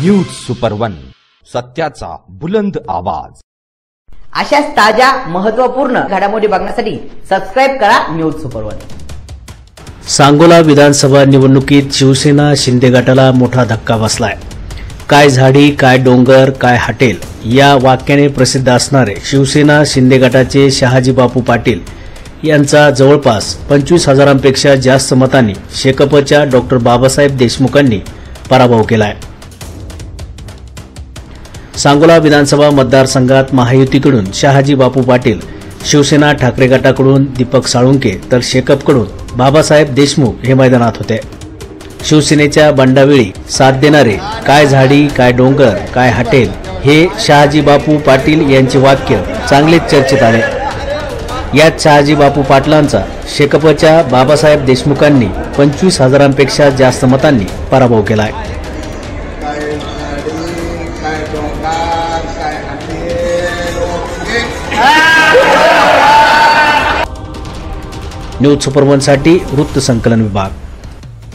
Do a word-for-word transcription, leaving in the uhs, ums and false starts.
News super one, सत्याचा बुलंद आवाज। अशाच ताज्या महत्त्वपूर्ण घडामोडी बघण्यासाठी सबस्क्राइब करा न्यूज सुपर वन। सांगोला विधानसभा निवडणुकीत शिवसेना शिंदे गटाला मोठा धक्का बसलाय। काय झाडी काय डोंगर काय हॉटेल या वाक्याने प्रसिद्ध असणारे शिवसेना शिंदे गटाचे शहाजी बापू पाटील यांचा जवळपास पंचवीस हजारांपेक्षा जास्त मतांनी शेकापच्या डॉक्टर बाबासाहेब देशमुखांनी पराभव केलाय। सांगोला विधानसभा मतदारसंघात महायुतीकडून शहाजी बापू पाटील, शिवसेना ठाकरे गटाकडून दीपक साळुंके तर शेकापकडून बाबासाहेब देशमुख हे मैदानात होते। शिवसेनेच्या बंडावेळी साथ देणारे काय झाडी काय डोंगर काय हॉटेल हे शहाजी बापू पाटील यांचे वाक्य चांगलेच चर्चेत आले। यात शहाजी बापू पाटलांचा शेकापच्या बाबासाहेब देशमुखांनी पंचवीस हजारांपेक्षा जास्त मतांनी पराभव केलाय। न्यूज सुपर वन साठी वृत्त संकलन विभाग।